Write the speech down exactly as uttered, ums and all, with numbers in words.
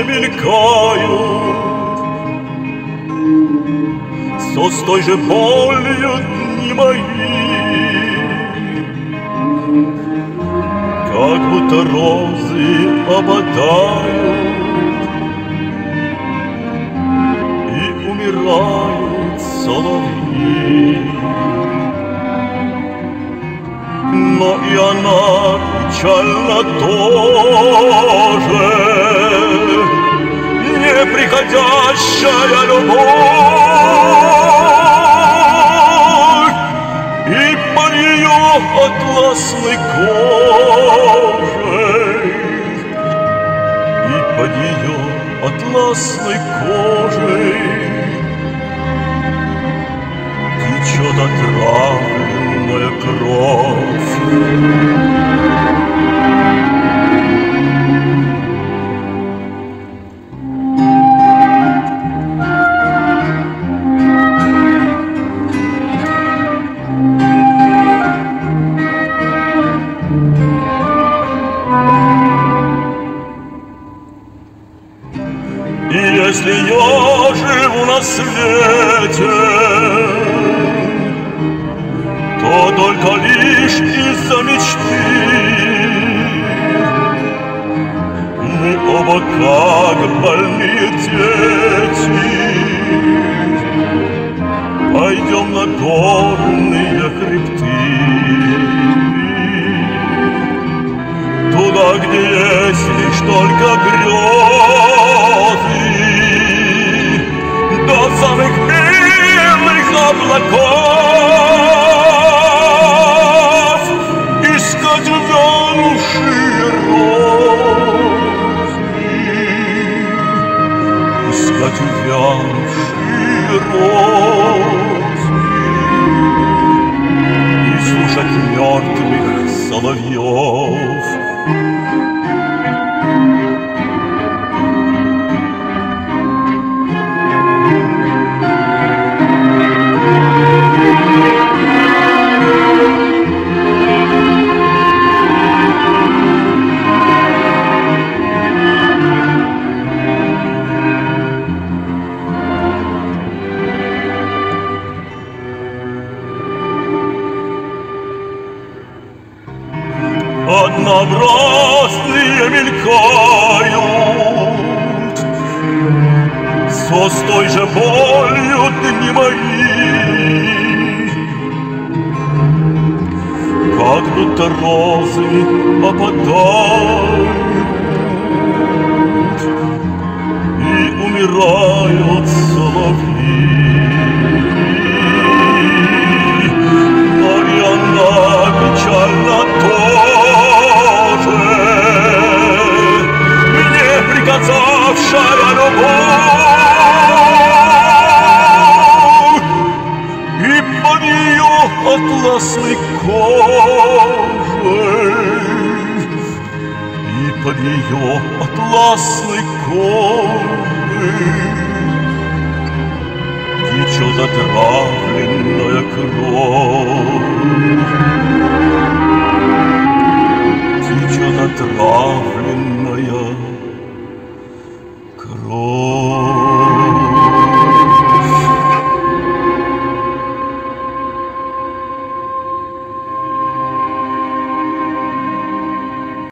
мелькают, все с той же болью дни мои, как будто розы опадают и умирают соловьи. Но и она печально тоже, неприходящая любовь, и под ее атласной кожей, и под ее атласной кожей течет отравленная кровь. И если я живу на свете, то только лишь из-за мечты. Мы оба как больные дети пойдем на горные хребты, туда, где есть лишь только грезы, до самых белых облаков, искать увянувшие розы, искать увянувшие розы и слушать мертвых соловьев. Однообразные мелькают, все с той же болью дни мои, как будто розы опадают и умирают соловьи. Но и она печально тоже, мне приказавшая любовь, и под ее атласной кожей, и под ее атласной кожей течет отравленная кровь.